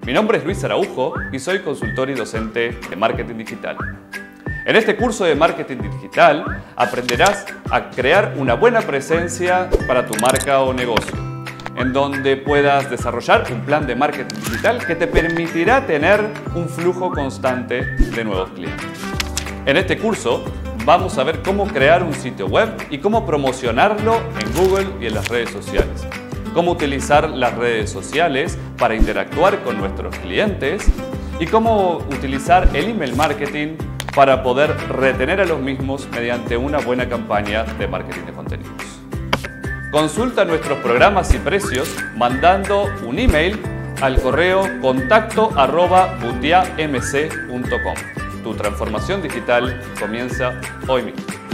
Mi nombre es Luis Araujo y soy consultor y docente de marketing digital. En este curso de marketing digital aprenderás a crear una buena presencia para tu marca o negocio, en donde puedas desarrollar un plan de marketing digital que te permitirá tener un flujo constante de nuevos clientes. En este curso vamos a ver cómo crear un sitio web y cómo promocionarlo en Google y en las redes sociales. Cómo utilizar las redes sociales para interactuar con nuestros clientes y cómo utilizar el email marketing para poder retener a los mismos mediante una buena campaña de marketing de contenidos. Consulta nuestros programas y precios mandando un email al correo contacto@butiamc.com. Tu transformación digital comienza hoy mismo.